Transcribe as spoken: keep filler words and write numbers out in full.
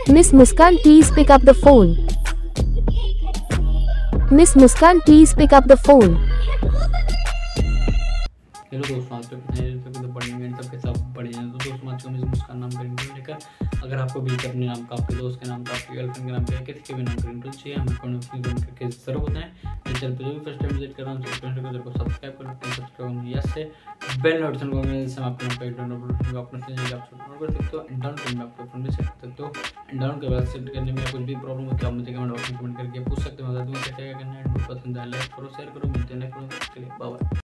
Miss Muskan, please pick up the phone. Miss Muskan, please pick up the phone. Hello दोस्तों, आज पे तो बढ़िया तब के सब बढ़िया हैं। तो दोस्तों आज को मिस मुस्कान नाम का रिंगटोन लेकर, अगर आपको भी अपने नाम का, आपके दोस्त के नाम का, आपकी गर्लफ्रेंड के नाम का, किसी के भी नाम का रिंगटोन चाहिए, हमें कमेंट करके जरूर बताएं। मेरे चैनल पे जो भी फर्स्ट टाइम विजिट कर रहा हूँ तो चैनल को सब्सक्राइब कर लेते हैं, सब्सक्राइब यस से बेल नोटिफिकेशन को मिले, जिससे आपके नाम का डाउनलोड अपना चैनल आप डाउनलोड कर सकते हो। डाउन करने में आपको फोन में सेट कर सकते हो। डाउन के बाद सेट करने में कुछ भी प्रॉब्लम होती है आप मुझे कमेंट बॉक्स में कमेंट करके पूछ सकते हो। बता दूँगा क्या क्या करना है। पसंद आए लाइक करो, शेयर करो, मिलते हैं नेक्स्ट वीडियो के लिए। Bye bye.